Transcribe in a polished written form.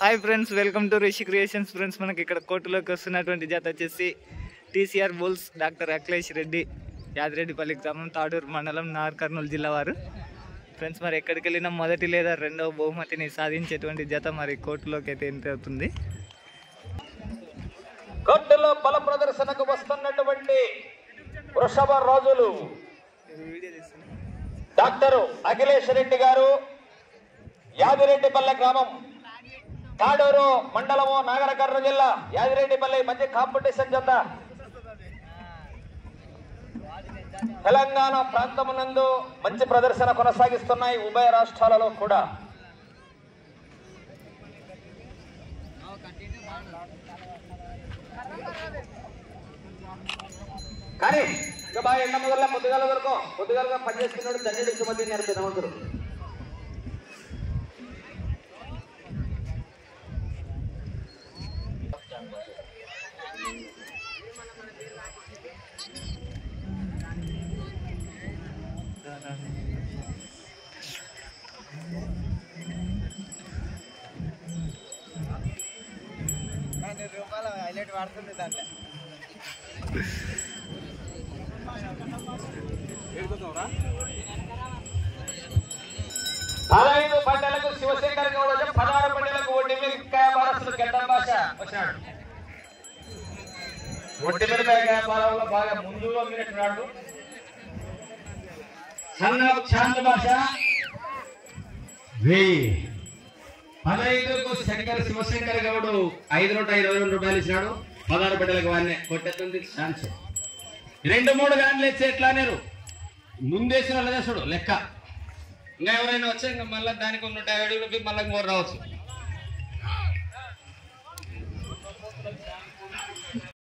Hi friends, welcome to Rishi creations. Friends मन की कोर्టులోకి వస్తున్నటువంటి జత వచ్చేసి టీసీఆర్ బుల్స్ డాక్టర్ అఖిలేష్ రెడ్డి, యాదిరెడ్డిపల్లి గ్రామం, తాడూరు మండలం, నాగర్ కర్నూలు జిల్లా వారు. ఫ్రెండ్స్ మరి ఎక్కడికి వెళ్ళినా మొదటి లేదా రెండవ బహుమతిని సాధించేటువంటి జత మరి కోర్టులోకి అయితే ఎంటర్ అవుతుంది. కోర్టులో బల ప్రదర్శనకు వస్తున్నటువంటి వృషభ రాజులు డాక్టర్ అఖిలేష్ రెడ్డి గారు, యాదిరెడ్డిపల్లి గ్రామం, తాడూరు మండలము, నాగర్ కర్నూలు జిల్లా, యాదిరెడ్డిపల్లి. మంచి కాంపిటీషన్ జత. తెలంగాణ ప్రాంతమునందు మంచి ప్రదర్శన కొనసాగిస్తున్నాయి ఉభయ రాష్ట్రాలలో కూడా. కానీ ఇంకా బాగా ఎండ మొదల పొద్దుగాల వరకు పొద్దుగాలుగా పనిచేస్తున్నాడు తండ్రి సుమతి గారు పెద్దమంతుడు. హైలైట్ వాడుతుంది దాంట్లో. 15 పంటలకు శివశంకర్ గౌడ్ వచ్చి 16 పంటలకు ఒడ్డి మిరపకాయ వారసుడు గడ్డం భాష వచ్చాడు. ఒడ్డి మిరపకాయ వ్యాపారంలో బాగా ముందులో మీరున్నాడు. సన్న చాంద్ భాష 15కు శివశంకర్ గౌడ్ 522 రూపాయలు ఇచ్చినాడు. 16 బిడ్డలకు వాడిని కొట్టేస్తుంది ఛాన్స్. 2-3 గాన్లు వేస్తే ఎట్లా అనేరు ముందేసిన వాళ్ళ చేసుడు లెక్క. ఇంకా ఎవరైనా వచ్చే ఇంకా మళ్ళీ దానికి 150 రూపాయలు మళ్ళీ 3 రావచ్చు.